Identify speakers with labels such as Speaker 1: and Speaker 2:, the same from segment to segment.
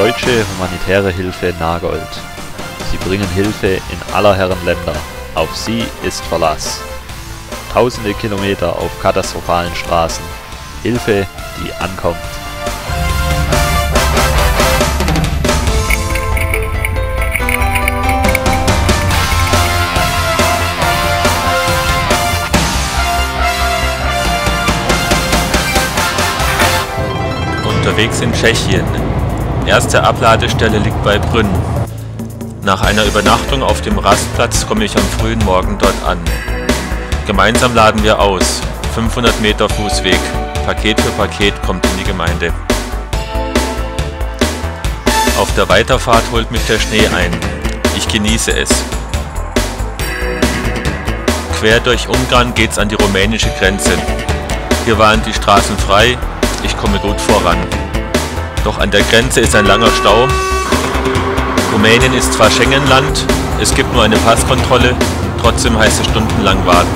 Speaker 1: Deutsche Humanitäre Hilfe Nagold. Sie bringen Hilfe in aller Herren Länder. Auf sie ist Verlass. Tausende Kilometer auf katastrophalen Straßen. Hilfe, die ankommt.
Speaker 2: Unterwegs in Tschechien. Erste Abladestelle liegt bei Brünn. Nach einer Übernachtung auf dem Rastplatz komme ich am frühen Morgen dort an. Gemeinsam laden wir aus. 500 Meter Fußweg. Paket für Paket kommt in die Gemeinde. Auf der Weiterfahrt holt mich der Schnee ein. Ich genieße es. Quer durch Ungarn geht's an die rumänische Grenze. Hier waren die Straßen frei. Ich komme gut voran. Doch an der Grenze ist ein langer Stau. Rumänien ist zwar Schengen-Land, es gibt nur eine Passkontrolle, trotzdem heißt es stundenlang warten.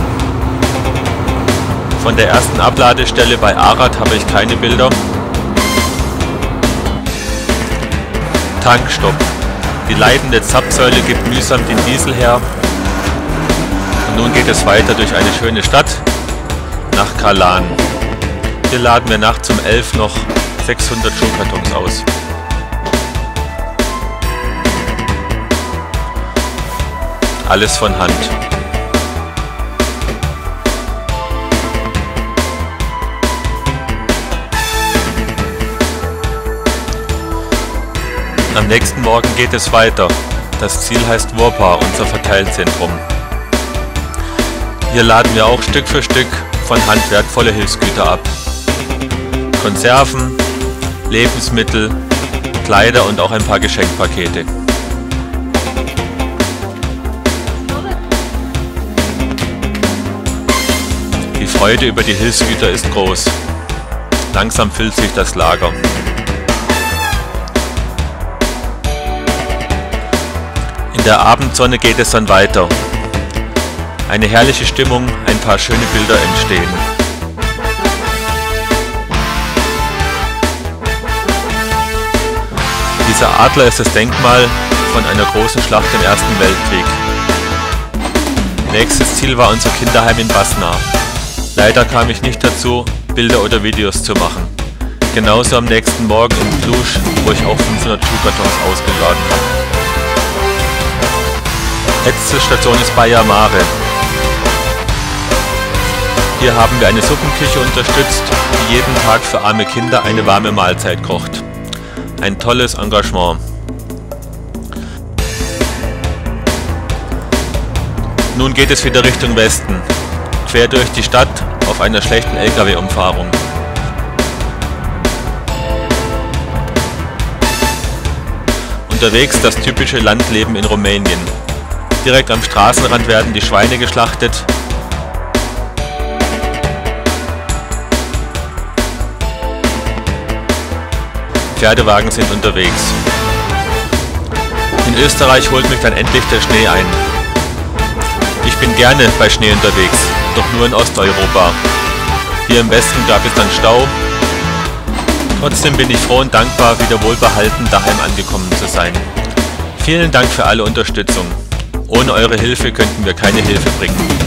Speaker 2: Von der ersten Abladestelle bei Arad habe ich keine Bilder. Tankstopp. Die leitende Zapfsäule gibt mühsam den Diesel her. Und nun geht es weiter durch eine schöne Stadt nach Kalan. Hier laden wir nachts um 11 noch 600 Schuhkartons aus. Alles von Hand. Am nächsten Morgen geht es weiter. Das Ziel heißt Worpa, unser Verteilzentrum. Hier laden wir auch Stück für Stück von Hand wertvolle Hilfsgüter ab. Konserven, Lebensmittel, Kleider und auch ein paar Geschenkpakete. Die Freude über die Hilfsgüter ist groß. Langsam füllt sich das Lager. In der Abendsonne geht es dann weiter. Eine herrliche Stimmung, ein paar schöne Bilder entstehen. Dieser Adler ist das Denkmal von einer großen Schlacht im Ersten Weltkrieg. Nächstes Ziel war unser Kinderheim in Basna. Leider kam ich nicht dazu, Bilder oder Videos zu machen. Genauso am nächsten Morgen in Cluj, wo ich auch 500 Schuhkartons ausgeladen habe. Letzte Station ist Baia Mare. Hier haben wir eine Suppenküche unterstützt, die jeden Tag für arme Kinder eine warme Mahlzeit kocht. Ein tolles Engagement. Nun geht es wieder Richtung Westen, quer durch die Stadt auf einer schlechten LKW-Umfahrung. Unterwegs das typische Landleben in Rumänien. Direkt am Straßenrand werden die Schweine geschlachtet. Pferdewagen sind unterwegs. In Österreich holt mich dann endlich der Schnee ein. Ich bin gerne bei Schnee unterwegs, doch nur in Osteuropa. Hier im Westen gab es dann Stau. Trotzdem bin ich froh und dankbar, wieder wohlbehalten daheim angekommen zu sein. Vielen Dank für alle Unterstützung. Ohne eure Hilfe könnten wir keine Hilfe bringen.